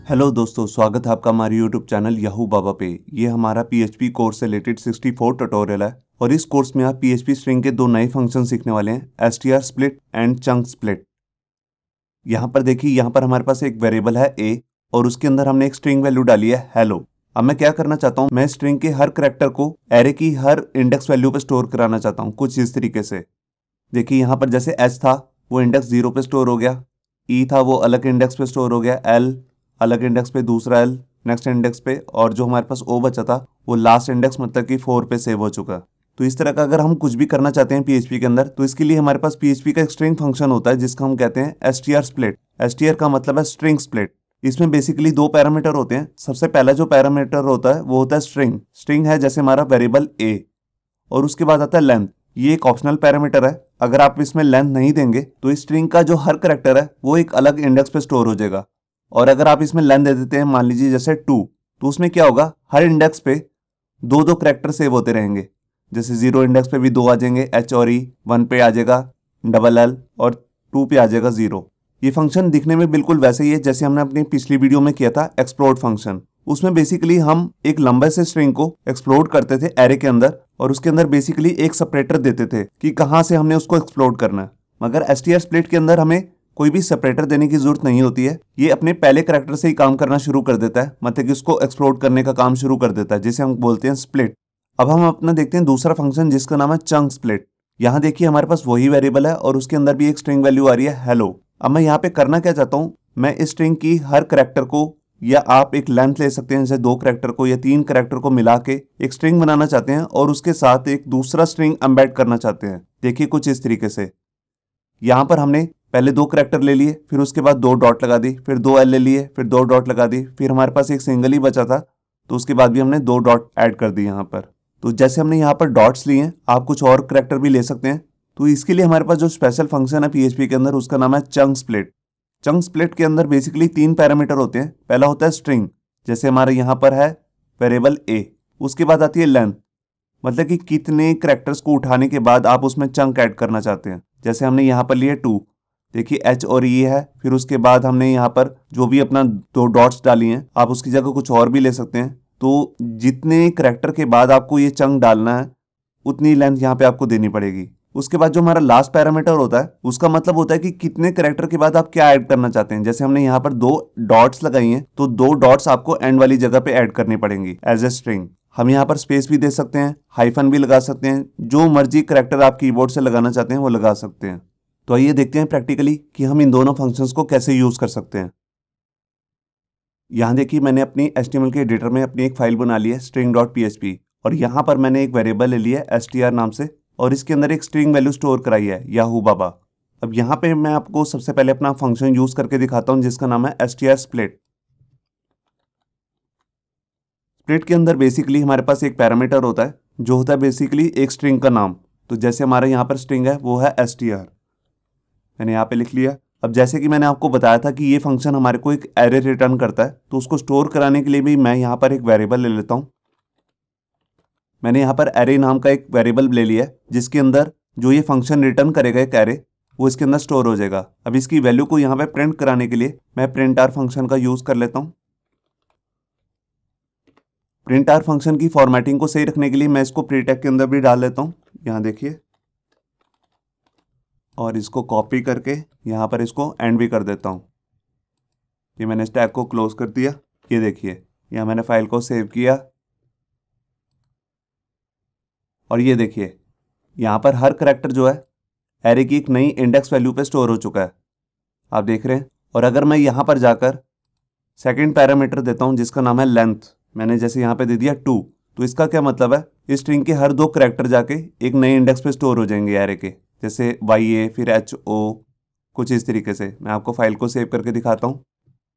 Hello दोस्तों, स्वागत है आपका हमारे यूट्यूब चैनल याहू बाबा पे। ये हमारा पीएचपी कोर्स से रिलेटेड 64 ट्यूटोरियल है और इस कोर्स में आप पीएचपी स्ट्रिंग के दो नए फंक्शन सीखने वाले हैं, str split and chunk split. यहाँ पर देखिए, यहाँ पर हमारे पास एक वेरिएबल है a और उसके अंदर हमने एक स्ट्रिंग वैल्यू डाली है हेलो। अब मैं क्या करना चाहता हूँ, मैं स्ट्रिंग के हर करैक्टर को एरे की हर इंडेक्स वैल्यू पे स्टोर कराना चाहता हूँ कुछ इस तरीके से। देखिए यहाँ पर जैसे h था वो इंडेक्स 0 पे स्टोर हो गया, e था वो अलग इंडेक्स पे स्टोर हो गया, l अलग इंडेक्स पे, दूसरा l नेक्स्ट इंडेक्स पे, और जो हमारे पास o बचा था वो लास्ट इंडेक्स मतलब कि 4 पे सेव हो चुका। तो इस तरह का अगर हम कुछ भी करना चाहते हैं पीएचपी के अंदर तो इसके लिए हमारे पास पीएचपी का एक स्ट्रिंग फंक्शन होता है जिसका हम कहते हैं str स्प्लिट। str का मतलब है स्ट्रिंग स्प्लिट। इसमें बेसिकली दो पैरामीटर होते हैं। सबसे पहला जो पैरामीटर होता है वो होता है स्ट्रिंग। स्ट्रिंग है जैसे हमारा वेरिएबल a, और उसके बाद आता है लेंथ। ये एक ऑप्शनल पैरामीटर है। अगर आप इसमें लेंथ नहीं देंगे तो इस स्ट्रिंग का जो हर करैक्टर है वो एक अलग इंडेक्स पे स्टोर हो जाएगा। और अगर आप इसमें लेंथ दे देते हैं, मान लीजिए जैसे 2, तो उसमें क्या होगा, हर इंडेक्स पे दो दो करैक्टर सेव होते रहेंगे। जैसे 0 इंडेक्स पे भी 2 आ जाएंगे h और e, 1 पे आ जाएगा डबल l और 2 पे आ जाएगा 0। ये फंक्शन दिखने में बिल्कुल वैसे ही है जैसे हमने अपनी पिछली वीडियो में किया था एक्सप्लोड फंक्शन। उसमें बेसिकली हम एक लंबे से स्ट्रिंग को एक्सप्लोड करते थे एरे के अंदर और उसके अंदर बेसिकली एक सेपरेटर देते थे कि कहाँ से हमने उसको एक्सप्लोड करना है। मगर str स्प्लिट के अंदर हमें कोई भी सेपरेटर देने की जरूरत नहीं होती है। ये अपने पहले करैक्टर से ही काम करना शुरू कर देता है, मतलब कि उसको एक्सप्लोड करने का काम शुरू कर देता है, जिसे हम बोलते हैं स्प्लिट। अब हम अपना देखते हैं दूसरा फंक्शन जिसका नाम है चंक स्प्लिट। यहाँ देखिए हमारे पास वही वेरिएबल है और उसके अंदर भी एक स्ट्रिंग वैल्यू आ रही है हेलो। अब मैं यहाँ पे करना क्या चाहता हूँ, मैं इस स्ट्रिंग की हर करैक्टर को, या आप एक लेंथ ले सकते हैं जैसे 2 करैक्टर को या 3 करैक्टर को मिला के एक स्ट्रिंग बनाना चाहते हैं और उसके साथ एक दूसरा स्ट्रिंग एम्बेड करना चाहते हैं। देखिए कुछ इस तरीके से। यहाँ पर हमने पहले 2 करैक्टर ले लिए, फिर उसके बाद 2 डॉट लगा दी, फिर 2 एल ले लिए, फिर 2 डॉट लगा दी, फिर हमारे पास एक सिंगल ही बचा था तो उसके बाद भी हमने 2 डॉट ऐड कर दी यहाँ पर। तो जैसे हमने यहाँ पर डॉट्स लिए हैं, आप कुछ और करैक्टर भी ले सकते हैं। तो इसके लिए हमारे पास जो स्पेशल फंक्शन है पीएचपी के अंदर उसका नाम है चंक स्प्लिट। चंक स्प्लिट के अंदर बेसिकली 3 पैरामीटर होते हैं। पहला होता है स्ट्रिंग, जैसे हमारे यहाँ पर है वेरिएबल a। उसके बाद आती है लेंथ, मतलब कि कितने करैक्टर्स को उठाने के बाद आप उसमें चंक ऐड करना चाहते हैं। जैसे हमने यहाँ पर लिए 2, देखिए h और e है। फिर उसके बाद हमने यहाँ पर जो भी अपना 2 डॉट्स डाली हैं, आप उसकी जगह कुछ और भी ले सकते हैं। तो जितने करैक्टर के बाद आपको ये चंक डालना है उतनी लेंथ यहाँ पे आपको देनी पड़ेगी। उसके बाद जो हमारा लास्ट पैरामीटर होता है उसका मतलब होता है कि कितने करैक्टर के बाद आप क्या ऐड करना चाहते हैं। जैसे हमने यहाँ पर 2 डॉट्स लगाई हैं तो 2 डॉट्स आपको एंड वाली जगह पे ऐड करनी पड़ेंगी एज ए स्ट्रिंग। हम यहाँ पर स्पेस भी दे सकते हैं, हाइफन भी लगा सकते हैं, जो मर्जी करैक्टर आप कीबोर्ड से लगाना चाहते हैं वो लगा सकते हैं। तो आइए देखते हैं प्रैक्टिकली कि हम इन दोनों फंक्शंस को कैसे यूज कर सकते हैं। यहाँ देखिए मैंने अपनी HTML के एडिटर में अपनी एक फाइल बना ली है string.php, और यहाँ पर मैंने एक वेरिएबल ले लिया है str नाम से और इसके अंदर एक स्ट्रिंग वैल्यू स्टोर कराई है याहू बाबा। अब यहाँ पे मैं आपको सबसे पहले अपना फंक्शन यूज करके दिखाता हूँ जिसका नाम है str स्प्लिट। स्प्लिट के अंदर बेसिकली हमारे पास एक पैरामीटर होता है जो होता है बेसिकली एक स्ट्रिंग का नाम। तो जैसे हमारे यहाँ पर स्ट्रिंग है वो है str, मैंने यहाँ पे लिख लिया। अब जैसे कि मैंने आपको बताया था कि ये फंक्शन हमारे को एक एरे रिटर्न करता है, तो उसको स्टोर कराने के लिए भी मैं यहाँ पर एक वेरिएबल ले लेता हूँ। मैंने यहाँ पर एरे नाम का एक वेरिएबल ले लिया है जिसके अंदर जो ये फंक्शन रिटर्न करेगा एक एरे, वो इसके अंदर स्टोर हो जाएगा। अब इसकी वैल्यू को यहाँ पे प्रिंट कराने के लिए मैं प्रिंट आर फंक्शन का यूज कर लेता हूँ। प्रिंट आर फंक्शन की फॉर्मेटिंग को सही रखने के लिए मैं इसको प्री टैग के अंदर भी डाल लेता हूँ। यहाँ देखिए, और इसको कॉपी करके यहाँ पर इसको एंड भी कर देता हूँ। ये मैंने इस टैग को क्लोज कर दिया। ये देखिए यहाँ मैंने फाइल को सेव किया और ये देखिए यहाँ पर हर करैक्टर जो है एरे की एक नई इंडेक्स वैल्यू पे स्टोर हो चुका है, आप देख रहे हैं। और अगर मैं यहाँ पर जाकर सेकंड पैरामीटर देता हूँ जिसका नाम है लेंथ, मैंने जैसे यहाँ पे दे दिया 2, तो इसका क्या मतलब है, इस स्ट्रिंग के हर 2 करैक्टर जाके एक नए इंडेक्स पे स्टोर हो जाएंगे एरे के, जैसे YA फिर HO, कुछ इस तरीके से। मैं आपको फाइल को सेव करके दिखाता हूँ।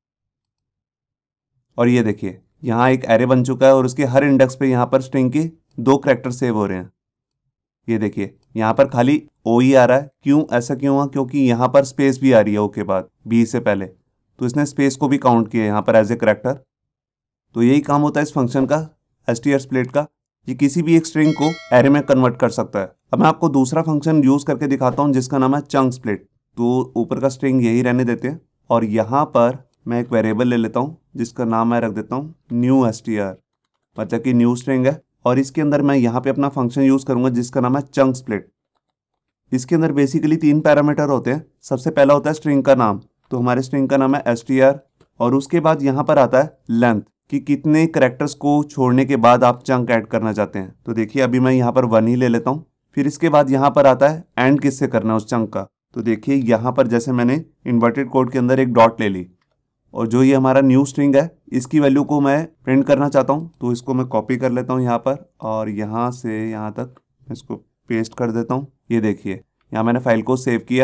और ये देखिए यहाँ एक एरे बन चुका है और उसके हर इंडेक्स पे यहाँ पर स्ट्रिंग के 2 करैक्टर सेव हो रहे हैं। ये देखिए यहाँ पर खाली O ही आ रहा है। क्यों, ऐसा क्यों हुआ, क्योंकि यहाँ पर स्पेस भी आ रही है O के बाद B से पहले, तो इसने स्पेस को भी काउंट किया यहाँ पर एज ए करैक्टर। तो यही काम होता है इस फंक्शन का, str स्प्लिट का। ये किसी भी एक स्ट्रिंग को एरे में कन्वर्ट कर सकता है। अब मैं आपको दूसरा फंक्शन यूज करके दिखाता हूँ जिसका नाम है चंक स्प्लिट। तो ऊपर का स्ट्रिंग यही रहने देते हैं और यहाँ पर मैं एक वेरिएबल ले लेता हूँ जिसका नाम मैं रख देता हूँ न्यू str, मतलब कि न्यू स्ट्रिंग है। और इसके अंदर मैं यहाँ पे अपना फंक्शन यूज़ करूँगा जिसका नाम है चंक स्प्लिट। इसके अंदर बेसिकली 3 पैरामीटर होते हैं। सबसे पहला होता है स्ट्रिंग का नाम, तो हमारे स्ट्रिंग का नाम है str। और उसके बाद यहाँ पर आता है लेंथ, कि कितने करैक्टर्स को छोड़ने के बाद आप चंक ऐड करना चाहते हैं। तो देखिए अभी मैं यहाँ पर 1 ही ले लेता हूँ। फिर इसके बाद यहाँ पर आता है एंड किससे करना है उस चंक का। तो देखिए यहाँ पर जैसे मैंने इन्वर्टेड कोड के अंदर एक डॉट ले ली, और जो ये हमारा न्यू स्ट्रिंग है इसकी वैल्यू को मैं प्रिंट करना चाहता हूँ, तो इसको मैं कॉपी कर लेता हूँ यहाँ पर, और यहाँ से यहाँ तक इसको पेस्ट कर देता हूँ। ये देखिए यहाँ मैंने फाइल को सेव किया,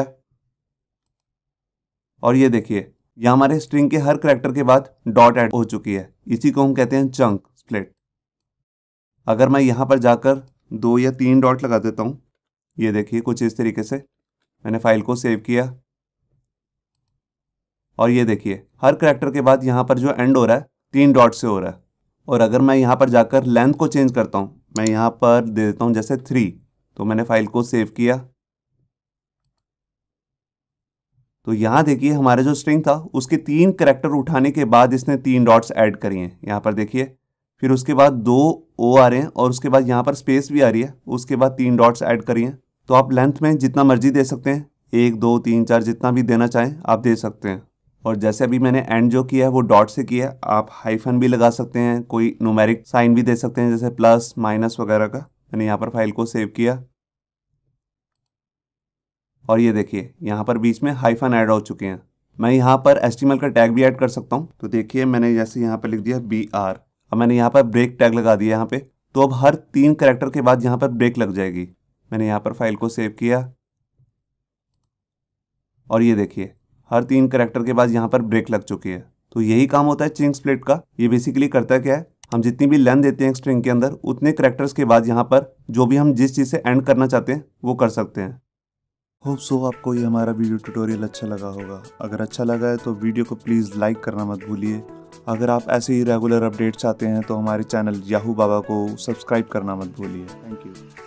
और ये देखिए यहाँ हमारे स्ट्रिंग के हर करैक्टर के बाद डॉट ऐड हो चुकी है। इसी को हम कहते हैं चंक स्प्लिट। अगर मैं यहाँ पर जाकर 2 या 3 डॉट लगा देता हूँ, ये देखिए कुछ इस तरीके से मैंने फाइल को सेव किया, और ये देखिए हर करैक्टर के बाद यहाँ पर जो एंड हो रहा है 3 डॉट से हो रहा है। और अगर मैं यहाँ पर जाकर लेंथ को चेंज करता हूँ, मैं यहाँ पर दे देता हूँ जैसे 3, तो मैंने फाइल को सेव किया, तो यहाँ देखिए हमारे जो स्ट्रिंग था उसके 3 करैक्टर उठाने के बाद इसने 3 डॉट्स ऐड करी हैं। यहाँ पर देखिए फिर उसके बाद 2 ओ आ रहे हैं, और उसके बाद यहाँ पर स्पेस भी आ रही है, उसके बाद 3 डॉट्स ऐड करी हैं। तो आप लेंथ में जितना मर्जी दे सकते हैं, 1 2 3 4 जितना भी देना चाहें आप दे सकते हैं। और जैसे अभी मैंने एंड जो किया है वो डॉट से किया है, आप हाइफन भी लगा सकते हैं, कोई न्यूमेरिक साइन भी दे सकते हैं जैसे प्लस माइनस वगैरह का। मैंने यहाँ पर फाइल को सेव किया, और ये देखिए यहाँ पर बीच में हाइफन ऐड हो चुके हैं। मैं यहाँ पर HTML का टैग भी ऐड कर सकता हूँ। तो देखिए मैंने जैसे यहाँ पर लिख दिया BR, अब मैंने यहाँ पर ब्रेक टैग लगा दिया यहाँ पे, तो अब हर 3 करैक्टर के बाद यहाँ पर ब्रेक लग जाएगी। मैंने यहाँ पर फाइल को सेव किया, और ये देखिए हर 3 करैक्टर के बाद यहाँ पर ब्रेक लग चुकी है। तो यही काम होता है चंक स्प्लिट का। ये बेसिकली करता है क्या है, हम जितनी भी लेंथ देते हैं स्ट्रिंग के अंदर उतने करैक्टर्स के बाद यहाँ पर जो भी हम जिस चीज़ से एंड करना चाहते हैं वो कर सकते हैं। होप सो आपको ये हमारा वीडियो ट्यूटोरियल अच्छा लगा होगा। अगर अच्छा लगा है तो वीडियो को प्लीज़ लाइक करना मत भूलिए। अगर आप ऐसे ही रेगुलर अपडेट्स चाहते हैं तो हमारे चैनल याहू बाबा को सब्सक्राइब करना मत भूलिए। Thank you.